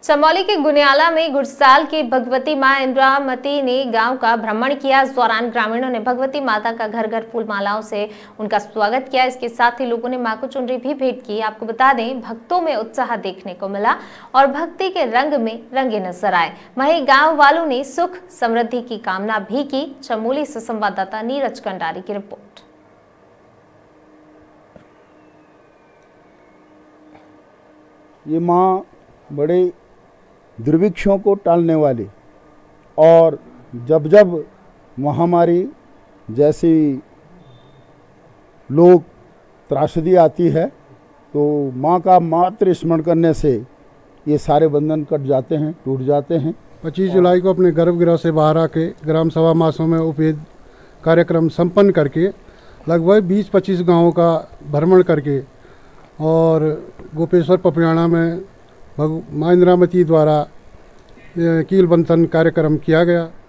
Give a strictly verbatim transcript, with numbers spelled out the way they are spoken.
चमोली के गुनियाला में गुड़साल की भगवती मां इंद्रामती ने गांव का भ्रमण किया। इस दौरान ग्रामीणों ने भगवती माता का घर घर फूल मालाओं से उनका स्वागत किया। इसके साथ ही लोगों ने मां को चुनरी भी भेंट की। आपको बता दें, भक्तों में उत्साह देखने को मिला और भक्ति के रंग में रंगे नजर आए। वहीं गाँव वालों ने सुख समृद्धि की कामना भी की। चमोली से संवाददाता नीरज कंडारी की रिपोर्ट। ये माँ बड़े दुर्भिक्षों को टालने वाली और जब जब महामारी जैसी लोग त्रासदी आती है तो माँ का मात्र स्मरण करने से ये सारे बंधन कट जाते हैं, टूट जाते हैं। पच्चीस जुलाई को अपने गर्भगृह से बाहर आके ग्राम सभा मासों में उपवेद कार्यक्रम संपन्न करके लगभग बीस पच्चीस गांवों का भ्रमण करके और गोपेश्वर पपियाणा में मां इंद्रामती द्वारा कील बंधन कार्यक्रम किया गया।